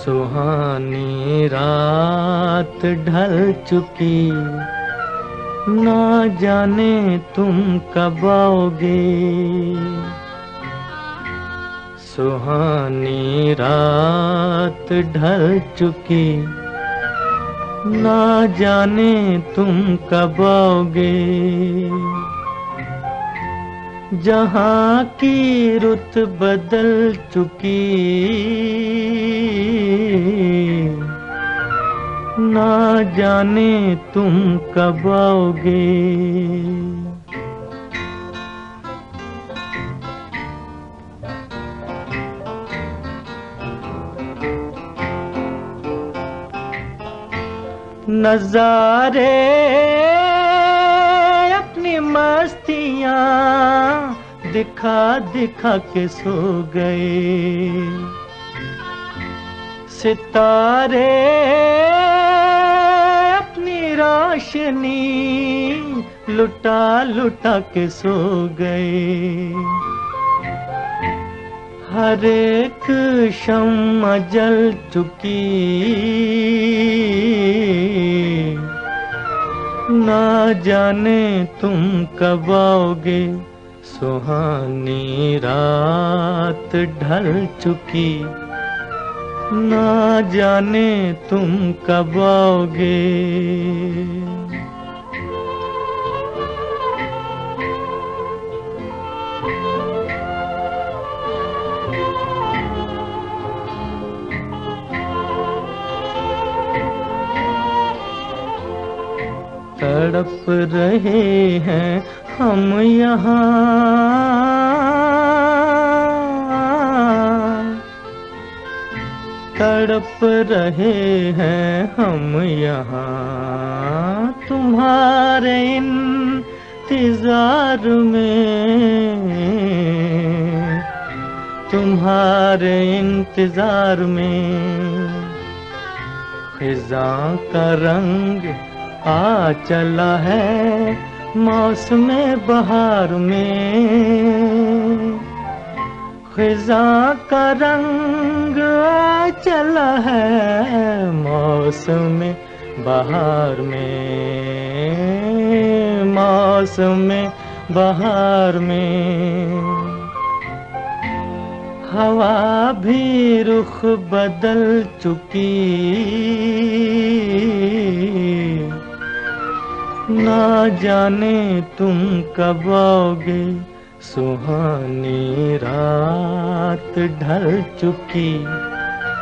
सुहानी रात ढल चुकी, ना जाने तुम कब आओगे। सुहानी रात ढल चुकी, ना जाने तुम कब आओगे। जहाँ की रुत बदल चुकी, ना जाने तुम कब आओगे। नजारे अपनी मस्तियाँ दिखा दिखा के सो गए। सितारे अपनी रोशनी लुटा लुटा के सो गए। हर एक शम्मा जल चुकी, ना जाने तुम कब आओगे। सुहानी रात ढल चुकी, ना जाने तुम कब आओगे। तड़प रहे हैं हम यहाँ, तड़प रहे हैं हम यहाँ, तुम्हारे इंतजार में, तुम्हारे इंतजार में। खिज़ां का रंग आ चला है मौसम बहार में। खिज़ां का रंग आ चला है मौसम बहार में, मौसम बहार में। हवा भी रुख बदल चुकी, ना जाने तुम कब आओगे। सुहानी रात ढल चुकी,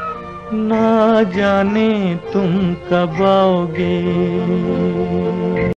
ना जाने तुम कब आओगे।